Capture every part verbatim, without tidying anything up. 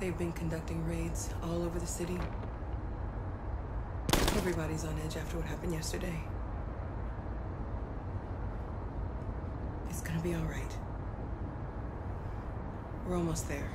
They've been conducting raids all over the city. Everybody's on edge after what happened yesterday. It's gonna be all right. We're almost there.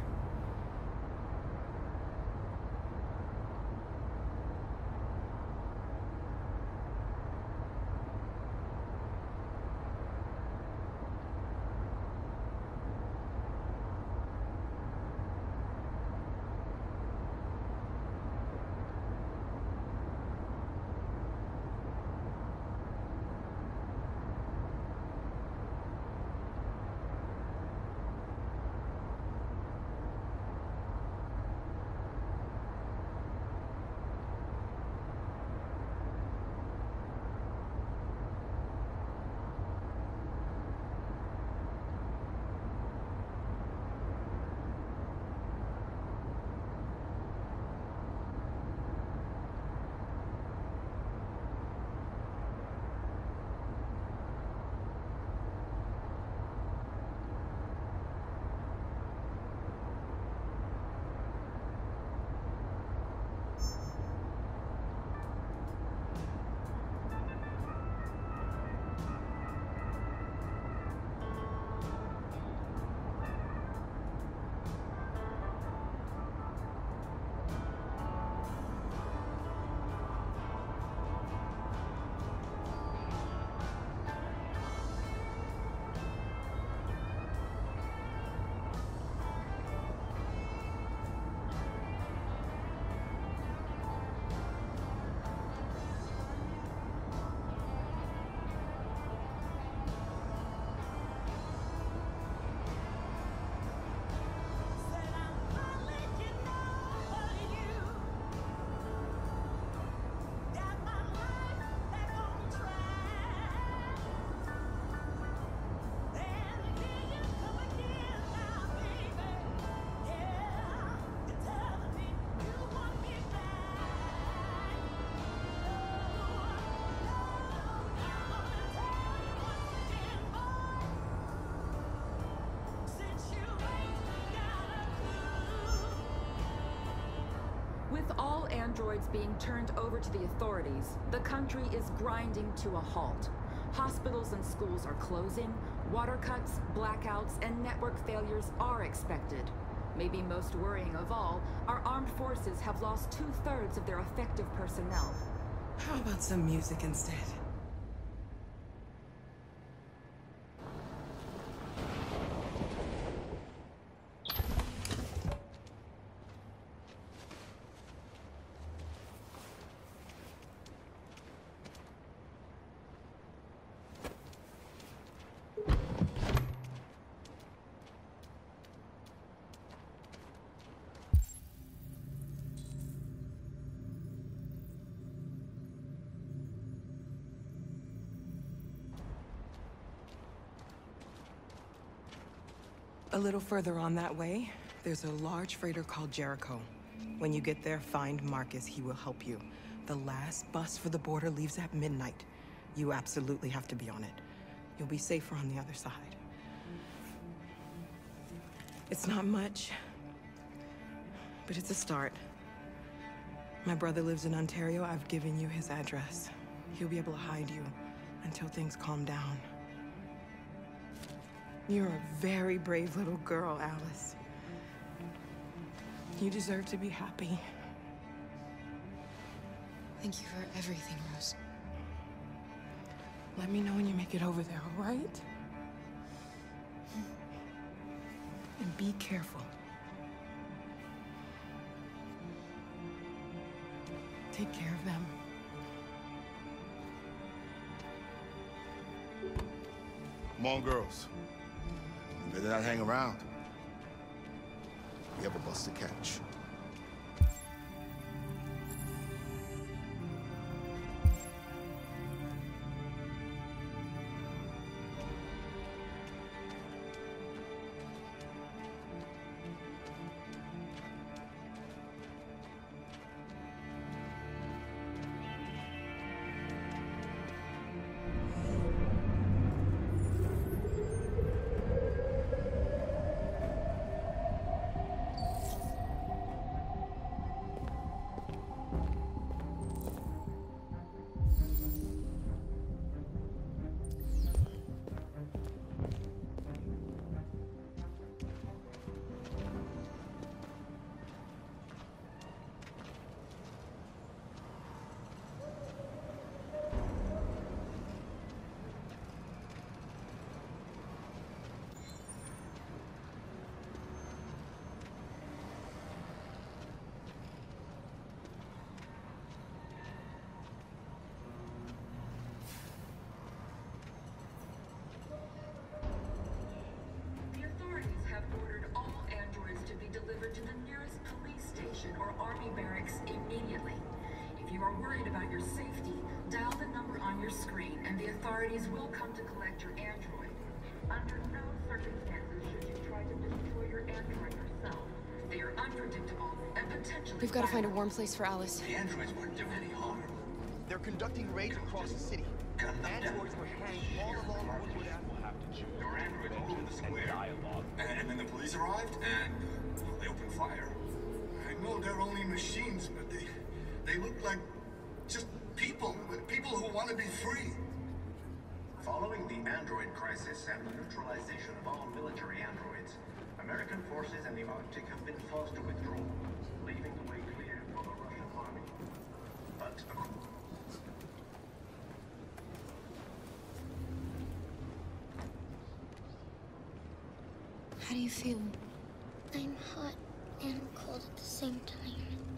With all androids being turned over to the authorities, the country is grinding to a halt. Hospitals and schools are closing, water cuts, blackouts, and network failures are expected. Maybe most worrying of all, our armed forces have lost two-thirds of their effective personnel. How about some music instead? A little further on that way, there's a large freighter called Jericho. When you get there, find Marcus. He will help you. The last bus for the border leaves at midnight. You absolutely have to be on it. You'll be safer on the other side. It's not much, but it's a start. My brother lives in Ontario. I've given you his address. He'll be able to hide you until things calm down. You're a very brave little girl, Alice. You deserve to be happy. Thank you for everything, Rose. Let me know when you make it over there, all right? And be careful. Take care of them. Come on, girls. You better not hang around. We have a bus to catch. our army barracks immediately. If you are worried about your safety, dial the number on your screen and the authorities will come to collect your android. Under no circumstances should you try to destroy your android yourself. They are unpredictable and potentially We've got to find a violent. warm place for Alice. The androids weren't doing any harm. They're conducting raids across the city. Gun them down. Androids were hanged all along Woodward Avenue. There were androids all over the square. And, and then the police arrived, and well, they opened fire. I know they're only machines, but they they look like just people, people who want to be free. Following the android crisis and the neutralization of all military androids, American forces in the Arctic have been forced to withdraw, leaving the way clear for the Russian army. But How do you feel? I'm hot and cold at the same time.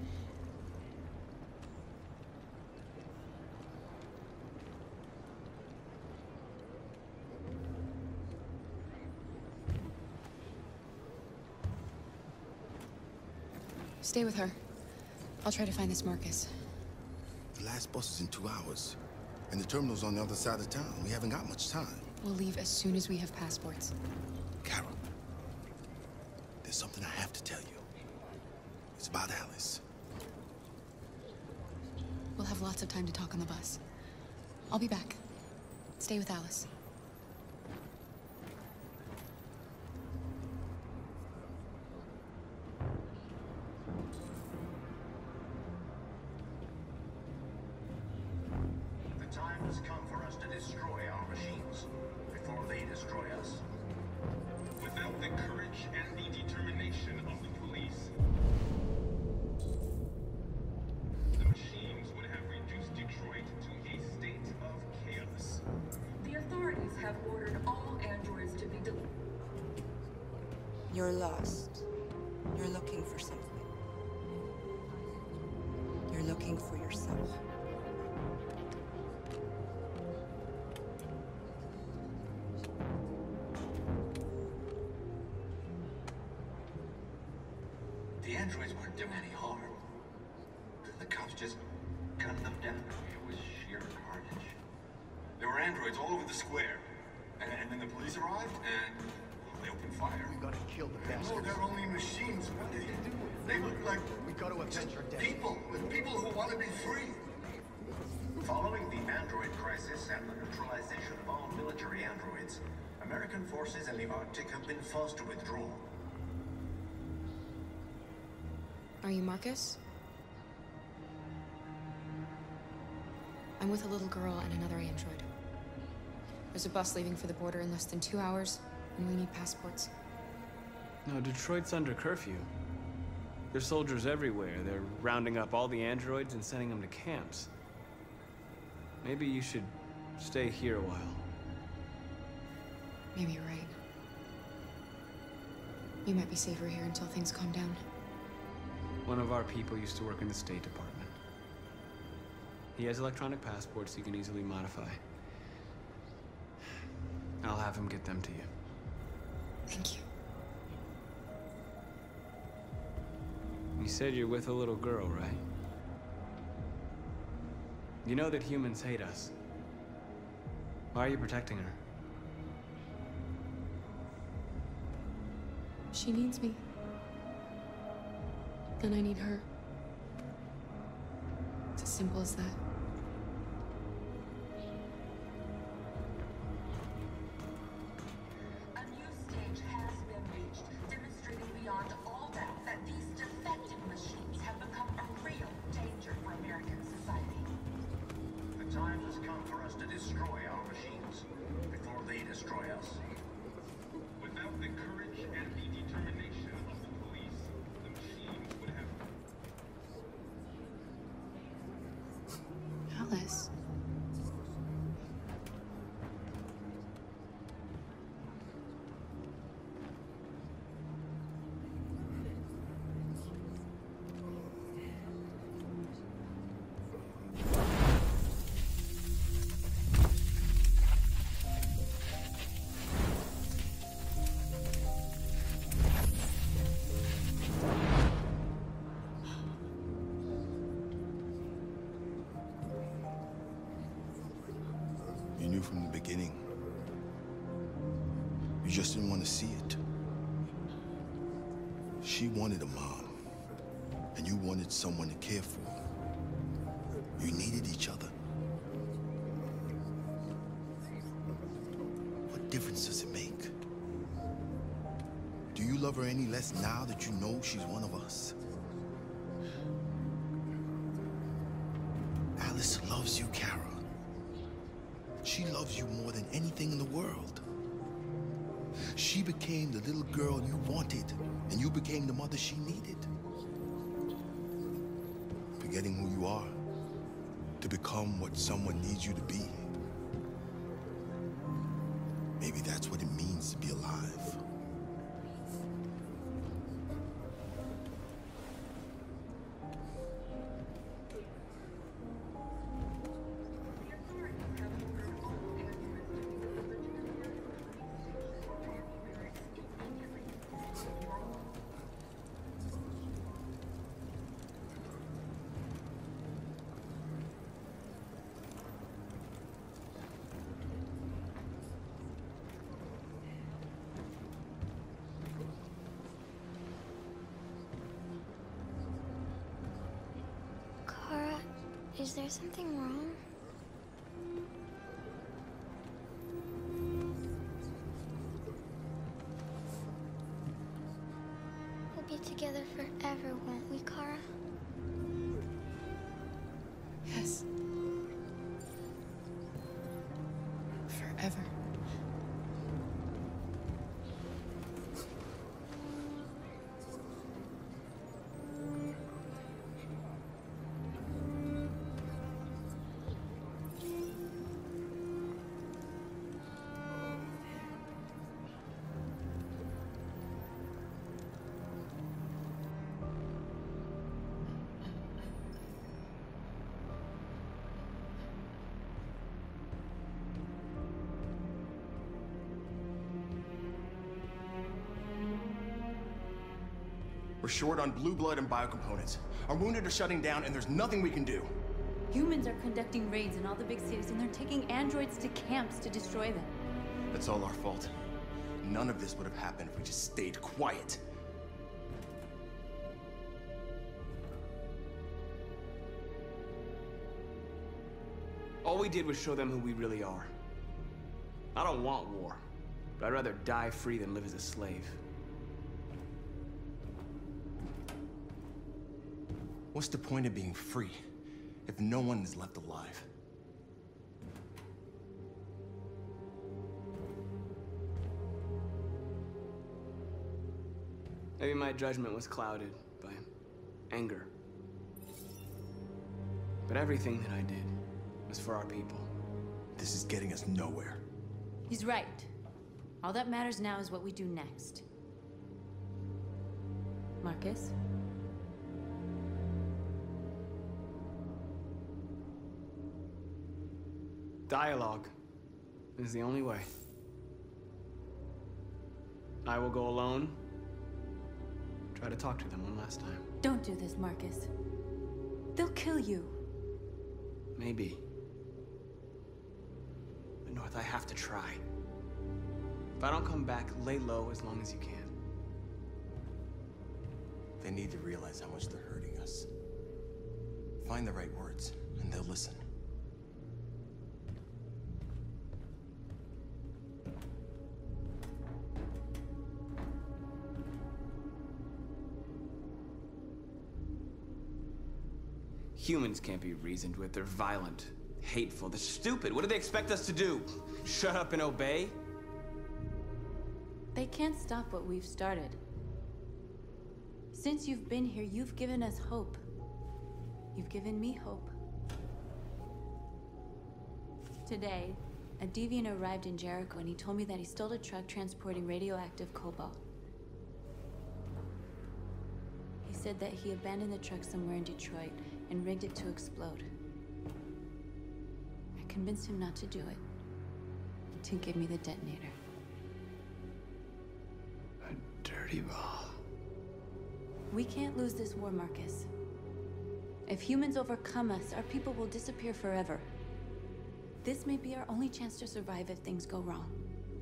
Stay with her. I'll try to find this Marcus. The last bus is in two hours, and the terminal's on the other side of town. We haven't got much time. We'll leave as soon as we have passports. Carol, there's something I have to tell you. It's about Alice. We'll have lots of time to talk on the bus. I'll be back. Stay with Alice. the time has come for us to destroy our machines before they destroy us. Without the courage and the determination of the police, the machines would have reduced Detroit to a state of chaos. The authorities have ordered all androids to be deleted. You're lost. You're looking for something. You're looking for yourself. The androids weren't doing any harm. The cops just gunned them down. It was sheer carnage. There were androids all over the square. And, and then the police arrived, and well, they opened fire. We gotta kill the I know bastards. they're only machines, but they, they look like We gotta avenge our death. people, people who want to be free. Following the android crisis and the neutralization of all military androids, American forces in the Arctic have been forced to withdraw. Are you Marcus? I'm with a little girl and another android. There's a bus leaving for the border in less than two hours, and we need passports. No, Detroit's under curfew. There's soldiers everywhere. They're rounding up all the androids and sending them to camps. Maybe you should stay here a while. Maybe you're right. You might be safer here until things calm down. One of our people used to work in the State Department. He has electronic passports he can easily modify. I'll have him get them to you. Thank you. You said you're with a little girl, right? You know that humans hate us. Why are you protecting her? She needs me. And I need her. It's as simple as that. A new stage has been reached, demonstrating beyond all doubt that these defective machines have become a real danger for American society. The time has come for us to destroy our machines before they destroy us. Without the courage and the determination of the police, the machines would have knew from the beginning. You just didn't want to see it. She wanted a mom, and you wanted someone to care for. You needed each other. What difference does it make? Do you love her any less now that you know she's one of us? Alice loves you, Kara. She loves you more than anything in the world. She became the little girl you wanted, and you became the mother she needed. Forgetting who you are to become what someone needs you to be. Maybe that's what it means to be alive. Is there something wrong? We'll be together forever, won't we, Kara? Yes. Forever. We're short on blue blood and biocomponents. Our wounded are shutting down, and there's nothing we can do. Humans are conducting raids in all the big cities, and they're taking androids to camps to destroy them. That's all our fault. None of this would have happened if we just stayed quiet. All we did was show them who we really are. I don't want war, but I'd rather die free than live as a slave. What's the point of being free if no one is left alive? Maybe my judgment was clouded by anger. But everything that I did was for our people. This is getting us nowhere. He's right. All that matters now is what we do next. Marcus? Dialogue is the only way. I will go alone, try to talk to them one last time. Don't do this, Marcus. They'll kill you. Maybe. But North, I have to try. If I don't come back, lay low as long as you can. They need to realize how much they're hurting us. Find the right words, and they'll listen. Humans can't be reasoned with. They're violent, hateful, they're stupid. What do they expect us to do? Shut up and obey? They can't stop what we've started. Since you've been here, you've given us hope. You've given me hope. Today, a deviant arrived in Jericho and he told me that he stole a truck transporting radioactive cobalt. He said that he abandoned the truck somewhere in Detroit and rigged it to explode. I convinced him not to do it, to give me the detonator. A dirty bomb. We can't lose this war, Marcus. If humans overcome us, our people will disappear forever. This may be our only chance to survive if things go wrong.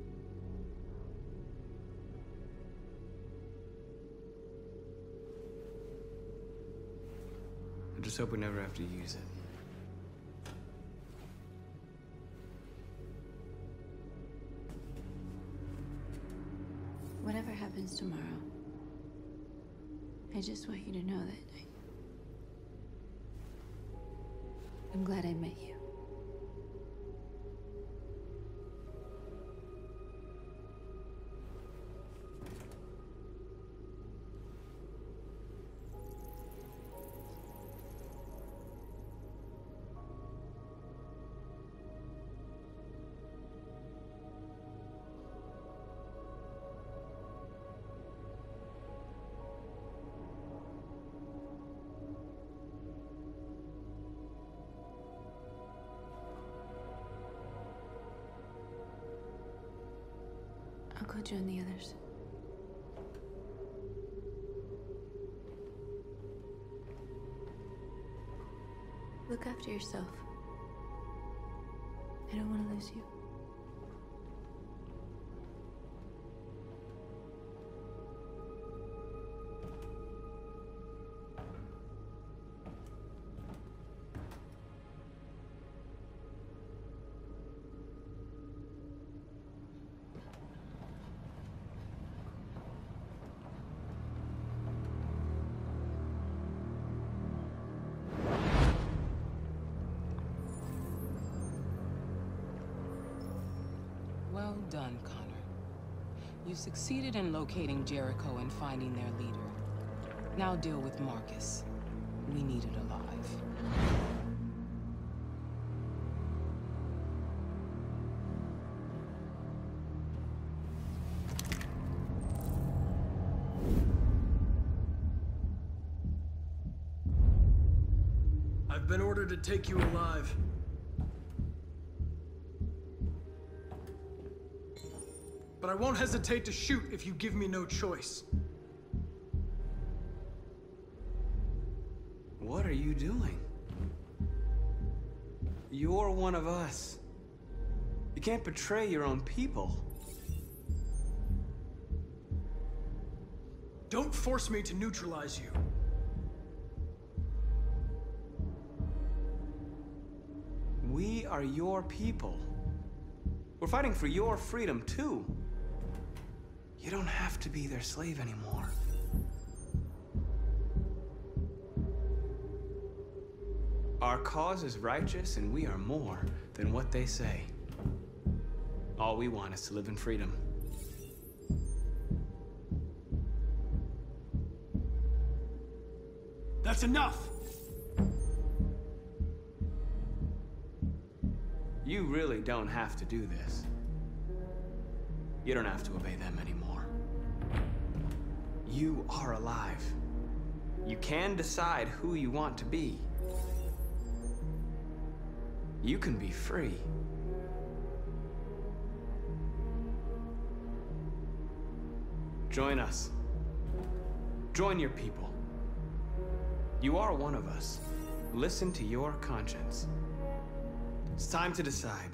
I just hope we never have to use it. Whatever happens tomorrow, I just want you to know that I... I'm glad I met you. I'll call you and the others. Look after yourself. I don't want to lose you. Well done, Connor. You succeeded in locating Jericho and finding their leader. Now deal with Marcus. We need it alive. I've been ordered to take you alive. But I won't hesitate to shoot if you give me no choice. What are you doing? You're one of us. You can't betray your own people. Don't force me to neutralize you. We are your people. We're fighting for your freedom, too. You don't have to be their slave anymore. Our cause is righteous, and we are more than what they say. All we want is to live in freedom. That's enough! You really don't have to do this. You don't have to obey them anymore. You are alive. You can decide who you want to be. You can be free. Join us. Join your people. You are one of us. Listen to your conscience. It's time to decide.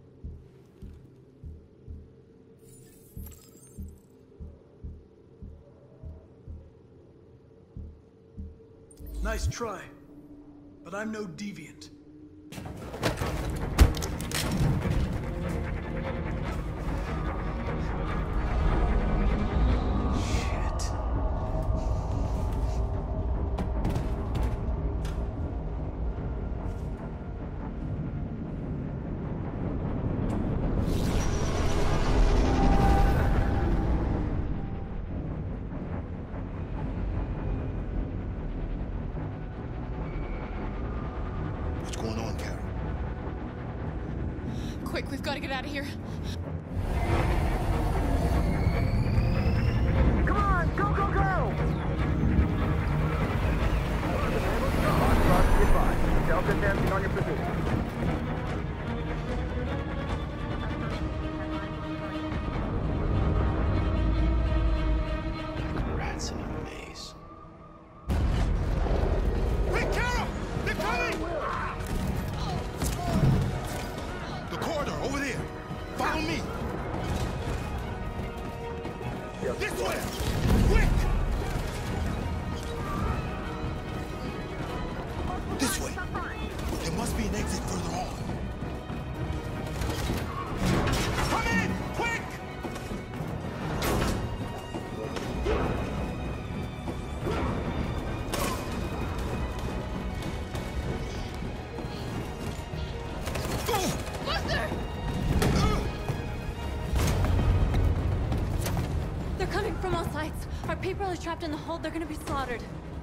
Nice try, but I'm no deviant. Quick, we've got to get out of here. Come on, go, go, go! Hot goodbye. Delta dancing on your position. Rats in a maze. Quick, Carol! They're coming! from all sides. Our people are trapped in the hold. They're gonna be slaughtered.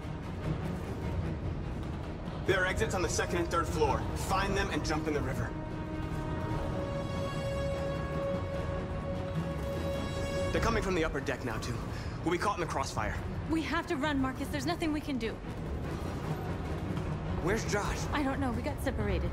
There are exits on the second and third floor. Find them and jump in the river. They're coming from the upper deck now, too. We'll be caught in the crossfire. We have to run, Marcus. There's nothing we can do. Where's Josh? I don't know. We got separated.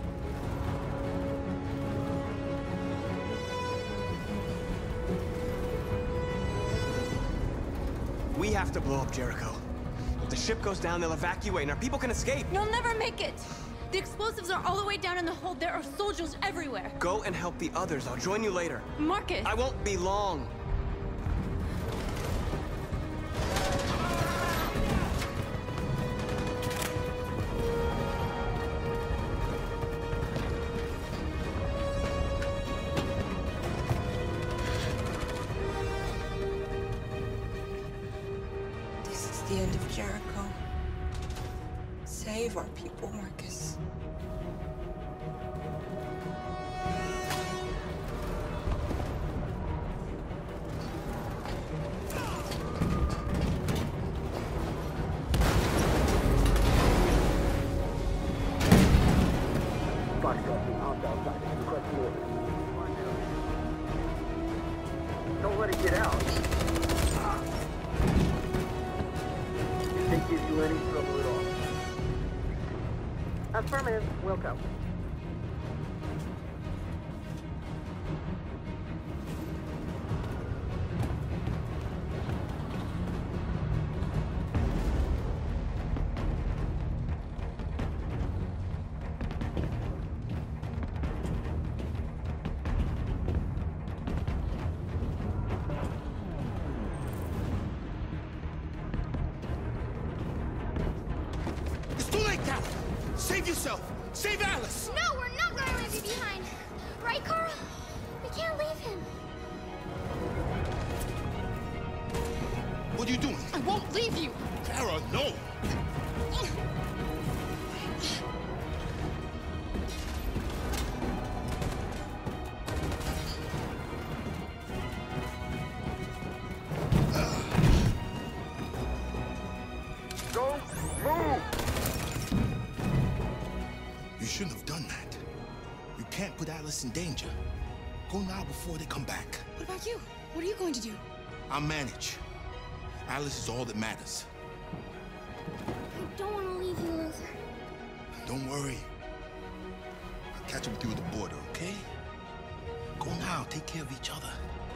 We have to blow up Jericho. If the ship goes down, they'll evacuate and our people can escape. You'll never make it! The explosives are all the way down in the hold. There are soldiers everywhere. Go and help the others. I'll join you later. Marcus! I won't be long. This is the end of Jericho. Save our people, Marcus. Don't let it get out. If they give you any trouble at all. Affirmative. Welcome. It's too late, Cal! Save yourself! Save Alice! No, we're not gonna leave you behind. Right, Carl? We can't leave him. What are you doing? I won't leave you! Kara, no! Go! Move! You shouldn't have done that. You can't put Alice in danger. Go now before they come back. What about you? What are you going to do? I'll manage. Alice is all that matters. I don't want to leave you, Luther. Don't worry. I'll catch up with you at the border, okay? Go now. Take care of each other.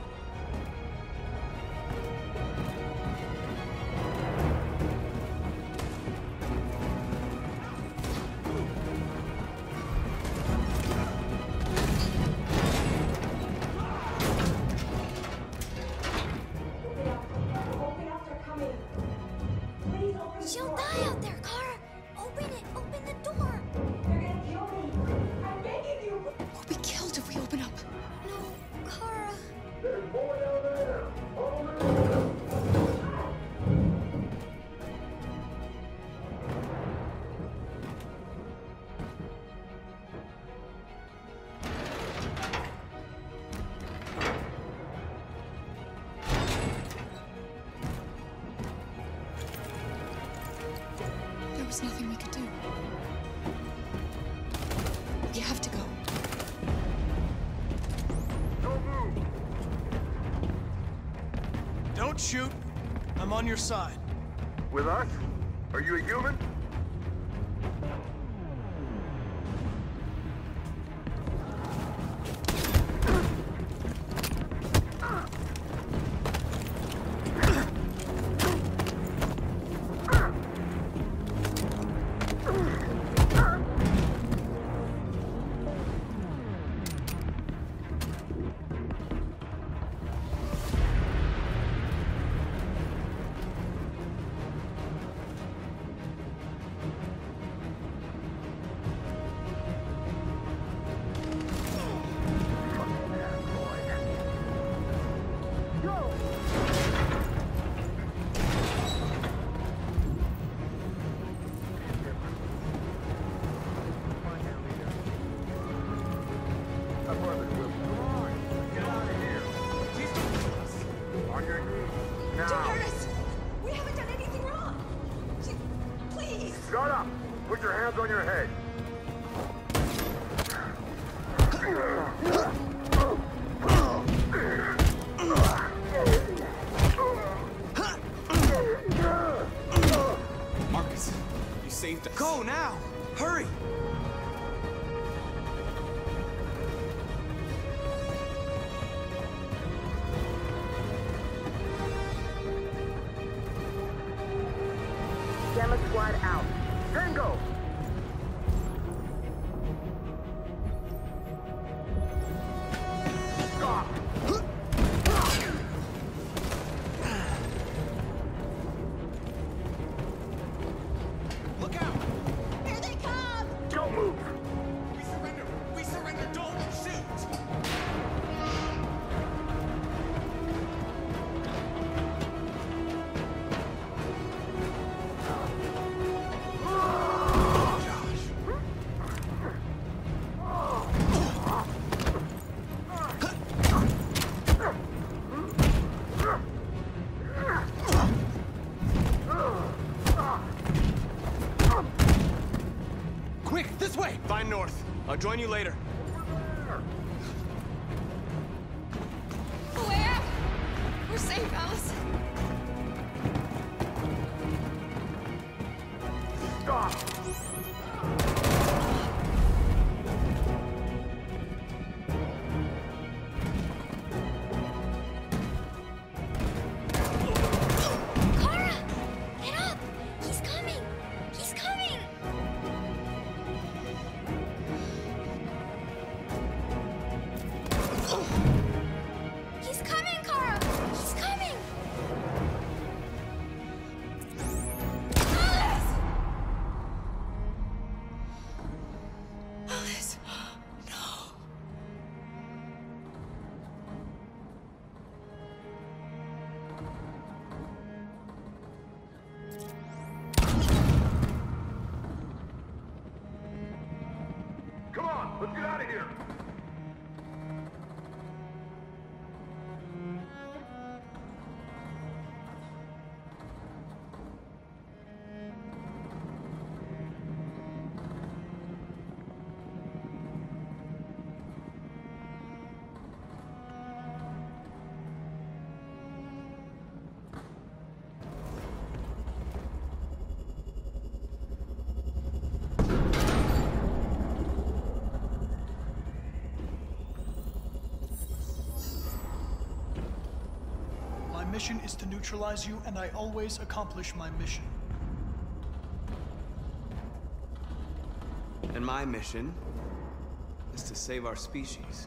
She'll die out there, Kara. Open it. Open the door. They're gonna kill me. I'm begging you. We'll be killed if we open up. No, Kara. There's more down there. There was nothing we could do. You have to go. Don't move. Don't shoot. I'm on your side. With us? Are you a human? Get your hands on your head. Marcus, you saved us. Go now! Hurry! Gamma squad out. Tango! Stop! Look out! Here they come! Don't move! We surrender! We surrender! Don't shoot! Quick, this way! Find north. I'll join you later. A way out! We're safe, Alice. Stop! Kara! Get up! He's coming! He's coming! He's coming, Kara! He's coming! Alice! Alice! No! Come on, let's get out of here! My mission is to neutralize you, and I always accomplish my mission. And my mission is to save our species.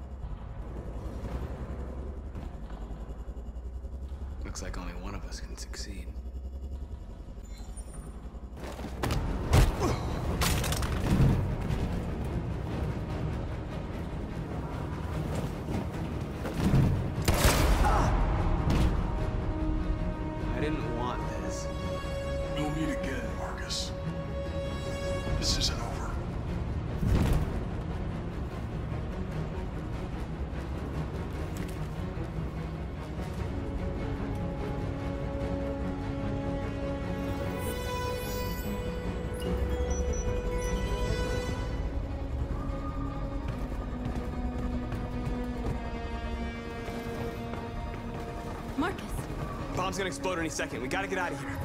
Looks like only one of us can succeed. I didn't want this. We'll meet again, Marcus. This isn't over. Marcus! Bomb's gonna explode any second. We gotta get out of here.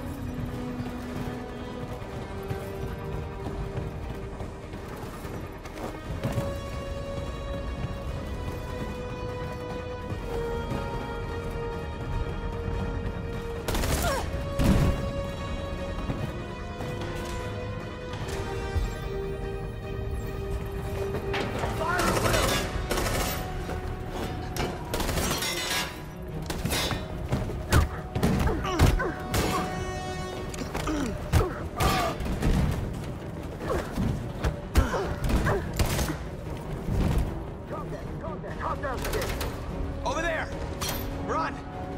Over there! Run!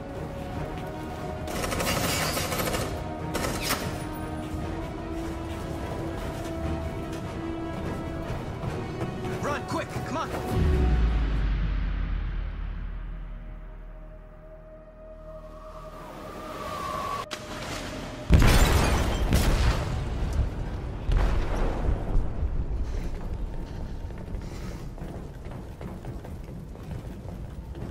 Run, quick! Come on!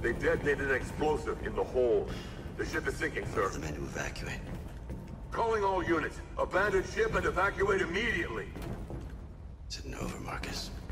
They detonated an explosive in the hold. The ship is sinking, sir. The men to evacuate. Calling all units. Abandon ship and evacuate immediately. Is it over, Marcus?